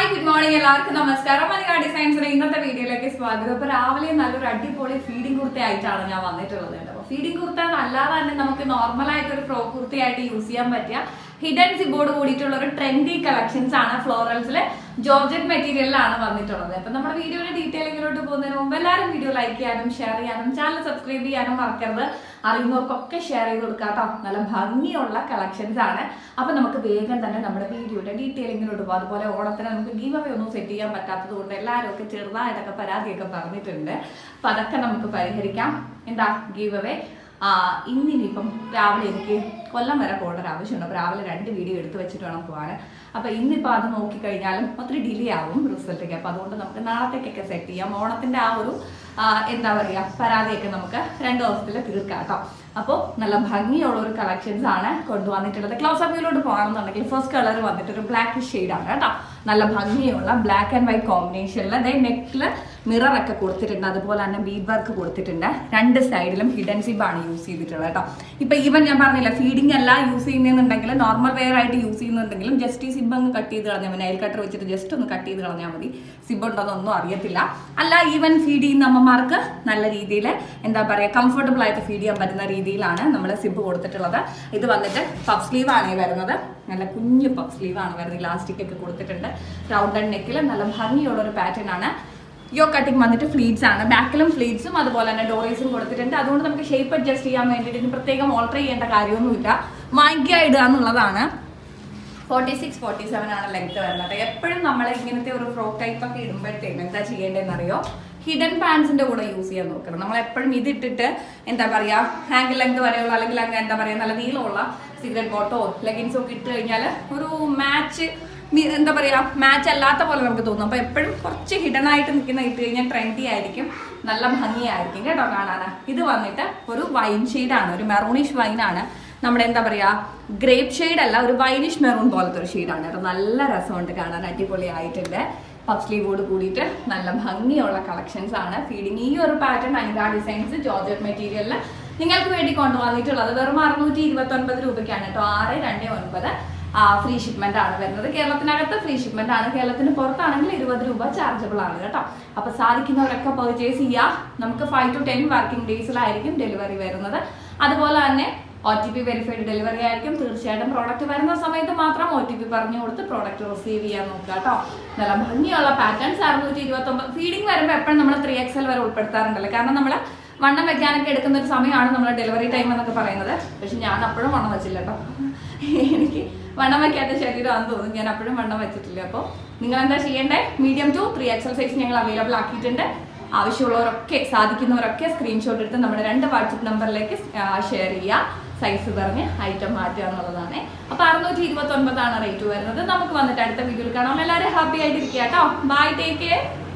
Hi good morning എല്ലാവർക്കും നമസ്കാരം. മലയാള ഡിസൈൻസിന്റെ ഇന്നത്തെ വീഡിയോയിലേക്ക് സ്വാഗതം. അപ്പോൾ രാവിലെ നല്ലൊരു അടിപൊളി ഫീഡിംഗ് കുർത്തയായിട്ടാണ് ഞാൻ വന്നിട്ടുള്ളത്. അപ്പോൾ ഫീഡിംഗ് കുർത്ത അല്ലാതെ തന്നെ നമുക്ക് നോർമലായിട്ട് ഒരു ഫ്രോക്ക് കുർത്തയായിട്ട് യൂസ് ചെയ്യാൻ പറ്റിയ ഹിഡൻ സിബോർഡ് കൂടിയിട്ടുള്ള ഒരു ട്രെൻഡി കളക്ഷൻസ് ആണ് ഫ്ലോറൽസിലെ ജോർജറ്റ് മെറ്റീരിയലിലാണ് വന്നിട്ടുള്ളത്. അപ്പൊ നമ്മുടെ വീഡിയോയുടെ ഡീറ്റെയിലിങ്ങിലോട്ട് പോകുന്നതിന് മുമ്പ് എല്ലാവരും വീഡിയോ ലൈക്ക് ചെയ്യാനും ഷെയർ ചെയ്യാനും ചാനൽ സബ്സ്ക്രൈബ് ചെയ്യാനും മറക്കരുത്. അറിയുന്നവർക്കൊക്കെ ഷെയർ ചെയ്ത് കൊടുക്കാട്ടോ. നല്ല ഭംഗിയുള്ള കളക്ഷൻസ് ആണ്. അപ്പൊ നമുക്ക് വേഗം തന്നെ നമ്മുടെ വീഡിയോയുടെ ഡീറ്റെയിലിങ്ങിലോട്ട് പോകും. അതുപോലെ ഓണത്തിന് നമുക്ക് ഗീവ് അവേ ഒന്നും സെറ്റ് ചെയ്യാൻ പറ്റാത്തത് കൊണ്ട് എല്ലാവരും ഒക്കെ ചെറുതായിട്ടൊക്കെ പരാതിയൊക്കെ പറഞ്ഞിട്ടുണ്ട്. അപ്പൊ അതൊക്കെ നമുക്ക് പരിഹരിക്കാം. എന്താ ഗീവ് അവേ ഇന്നിനിപ്പം രാവിലെ എനിക്ക് കൊല്ലം വരെ പോകേണ്ട ഒരു ആവശ്യമുണ്ട്. അപ്പോൾ രാവിലെ 2 വീഡിയോ എടുത്ത് വെച്ചിട്ട് വേണം പോകാൻ. അപ്പോൾ ഇന്നിപ്പോൾ അത് നോക്കിക്കഴിഞ്ഞാലും ഒത്തിരി ഡിലേ ആവും റിസൾട്ടൊക്കെ. അപ്പോൾ അതുകൊണ്ട് നമുക്ക് നാളത്തേക്കൊക്കെ സെറ്റ് ചെയ്യാം. ഓണത്തിൻ്റെ ആ ഒരു എന്താ പറയുക പരാതിയൊക്കെ നമുക്ക് 2 ദിവസത്തിൽ തീർക്കാം കേട്ടോ. അപ്പോൾ നല്ല ഭംഗിയുള്ള ഒരു കളക്ഷൻസ് ആണ് കൊണ്ടുവന്നിട്ടുള്ളത്. ക്ലോസ് അപ്പ് വ്യൂലോട്ട് പോകണമെന്നുണ്ടെങ്കിൽ ഫസ്റ്റ് കളർ വന്നിട്ട് ഒരു ബ്ലാക്ക് ഷെയ്ഡാണ് കേട്ടോ. നല്ല ഭംഗിയുള്ള ബ്ലാക്ക് ആൻഡ് വൈറ്റ് കോമ്പിനേഷനിൽ അതായത് നെക്കിൽ മിററൊക്കെ കൊടുത്തിട്ടുണ്ട്. അതുപോലെ തന്നെ ബീഡ് വർക്ക് കൊടുത്തിട്ടുണ്ട്. 2 സൈഡിലും ഹിഡൻ സിബാണ് യൂസ് ചെയ്തിട്ടുള്ളത് കേട്ടോ. ഇപ്പം ഈവൻ ഞാൻ പറഞ്ഞില്ല ഫീഡിങ് എല്ലാം യൂസ് ചെയ്യുന്നുണ്ടെങ്കിൽ നോർമൽ വെയർ ആയിട്ട് യൂസ് ചെയ്യുന്നുണ്ടെങ്കിലും ജസ്റ്റ് ഈ സിബ് അങ്ങ് കട്ട് ചെയ്ത് കളഞ്ഞാൽ മതി. നൈൽ കട്ടർ വെച്ചിട്ട് ജസ്റ്റ് ഒന്ന് കട്ട് ചെയ്ത് കളഞ്ഞാൽ മതി. സിബ് ഉണ്ടോന്നൊന്നും അറിയത്തില്ല. അല്ല ഈവൻ ഫീഡ് ചെയ്യുന്ന അമ്മമാർക്ക് നല്ല രീതിയിൽ എന്താ പറയുക കംഫർട്ടബിൾ ആയിട്ട് ഫീഡ് ചെയ്യാൻ പറ്റുന്ന രീതിയിലാണ് നമ്മൾ സിബ് കൊടുത്തിട്ടുള്ളത്. ഇത് വന്നിട്ട് പഫ് സ്ലീവ് ആണ് വരുന്നത്. നല്ല കുഞ്ഞു പഫ് സ്ലീവ് ആണ് വരുന്നത്. ഇലാസ്റ്റിക് ഒക്കെ കൊടുത്തിട്ടുണ്ട്. റൗണ്ട് ആൻഡ് നെക്കിൽ നല്ല ഭംഗിയുള്ള ഒരു പാറ്റേൺ ആണ്. യോ കട്ടിങ് വന്നിട്ട് ഫ്ലീറ്റ്സ് ആണ്. ബാക്കിലും ഫ്ലീറ്റ്സും അതുപോലെ തന്നെ ഡോറീസും കൊടുത്തിട്ടുണ്ട്. അതുകൊണ്ട് നമുക്ക് ഷേപ്പ് അഡ്ജസ്റ്റ് ചെയ്യാൻ വേണ്ടിയിട്ട് ഇനി പ്രത്യേകം ഓൾട്ടർ ചെയ്യേണ്ട കാര്യമൊന്നുമില്ല. വാങ്ങിക്കുക ഇടുക എന്നുള്ളതാണ്. 46-47 ആണ് ലെങ്ത് വരുന്നത്. എപ്പോഴും നമ്മൾ ഇങ്ങനത്തെ ഒരു ഫ്രോക്ക് ടൈപ്പ് ഒക്കെ ഇടുമ്പോഴത്തേക്കും എന്താ ചെയ്യേണ്ടതെന്ന് അറിയോ, ഹിഡൻ പാൻസിന്റെ കൂടെ യൂസ് ചെയ്യാൻ നോക്കണം. നമ്മൾ എപ്പോഴും ഇതിട്ടിട്ട് എന്താ പറയുക ഹാങ്കിൾ ലെങ്ത് വരെയുള്ള അല്ലെങ്കിൽ അങ്ങനെ എന്താ പറയുക നല്ല നീളമുള്ള സിഗരറ്റ് ബോട്ടോ ലെഗിൻസോ ഒക്കെ ഇട്ട് കഴിഞ്ഞാൽ ഒരു എന്താ പറയുക മാച്ച് അല്ലാത്ത പോലെ നമുക്ക് തോന്നും. അപ്പോൾ എപ്പോഴും കുറച്ച് ഹിഡൻ ആയിട്ട് നിൽക്കുന്ന ഇട്ട് കഴിഞ്ഞാൽ ട്രെൻഡി ആയിരിക്കും, നല്ല ഭംഗിയായിരിക്കും കേട്ടോ കാണാൻ. ഇത് വന്നിട്ട് ഒരു വൈൻ ഷെയ്ഡാണ്, ഒരു മെറൂണിഷ് വൈനാണ്. നമ്മുടെ എന്താ പറയുക ഗ്രേപ്പ് ഷെയ്ഡ് അല്ല, ഒരു വൈനിഷ് മെറൂൺ പോലത്തെ ഒരു ഷെയ്ഡാണ് കേട്ടോ. നല്ല രസമുണ്ട് കാണാൻ, അടിപൊളി ആയിട്ടുണ്ട്. പഫ് സ്ലീവോട് കൂടിയിട്ട് നല്ല ഭംഗിയുള്ള കളക്ഷൻസ് ആണ്. ഫീഡിങ് ഈ ഒരു പാറ്റേൺ അനിത ഡിസൈൻസ് ജോർജറ്റ് മെറ്റീരിയലിൽ നിങ്ങൾക്ക് വേണ്ടി കൊണ്ടുവന്നിട്ടുള്ളത് വെറും 629 രൂപയ്ക്കാണ് കേട്ടോ. 629 ഫ്രീ ഷിപ്മെന്റ് ആണ് വരുന്നത്. കേരളത്തിനകത്ത് ഫ്രീ ഷിപ്മെന്റ് ആണ്. കേരളത്തിന് പുറത്താണെങ്കിൽ 20 രൂപ ചാർജബിൾ ആണ് കേട്ടോ. അപ്പൊ സാധിക്കുന്നവരൊക്കെ പർച്ചേസ് ചെയ്യാം. നമുക്ക് 5 to 10 വർക്കിംഗ് ഡേയ്സിലായിരിക്കും ഡെലിവറി വരുന്നത്. അതുപോലെ തന്നെ OTP വെരിഫൈഡ് ഡെലിവറി ആയിരിക്കും. തീർച്ചയായിട്ടും പ്രോഡക്റ്റ് വരുന്ന സമയത്ത് മാത്രം OTP പറഞ്ഞു കൊടുത്ത് പ്രോഡക്റ്റ് റിസീവ് ചെയ്യാൻ നോക്കുക കേട്ടോ. നല്ല ഭംഗിയുള്ള പാറ്റേൺസ്. 629 ഫീഡിങ് വരുമ്പോൾ എപ്പോഴും നമ്മൾ 3XL വരെ ഉൾപ്പെടുത്താറുണ്ടല്ലോ. കാരണം നമ്മൾ വണ്ണം വെക്കാനൊക്കെ എടുക്കുന്ന ഒരു സമയമാണ് നമ്മൾ ഡെലിവറി ടൈം എന്നൊക്കെ പറയുന്നത്. പക്ഷെ ഞാൻ അപ്പോഴും വണ്ണം വെച്ചില്ല കേട്ടോ. എനിക്ക് വണ്ണം വയ്ക്കാത്ത ശരീരമാണെന്ന് തോന്നുന്നു. ഞാൻ അപ്പോഴും വണ്ണം വെച്ചിട്ടില്ല. അപ്പോൾ നിങ്ങൾ എന്താ ചെയ്യേണ്ടത്, മീഡിയം ടു 3XL സൈസ് ഞങ്ങൾ അവൈലബിൾ ആക്കിയിട്ടുണ്ട്. ആവശ്യമുള്ളവരൊക്കെ സാധിക്കുന്നവരൊക്കെ സ്ക്രീൻഷോട്ട് എടുത്ത് നമ്മുടെ 2 വാട്സപ്പ് നമ്പറിലേക്ക് ഷെയർ ചെയ്യുക. സൈസ് പറഞ്ഞ് ഐറ്റം മാറ്റുക എന്നുള്ളതാണ്. അപ്പോൾ 629 ആണ് റേറ്റ് വരുന്നത്. നമുക്ക് വന്നിട്ട് അടുത്ത വീഡിയോയിൽ കാണാം. എല്ലാവരും ഹാപ്പി ആയിട്ടിരിക്കുക കേട്ടോ. Bye, take care.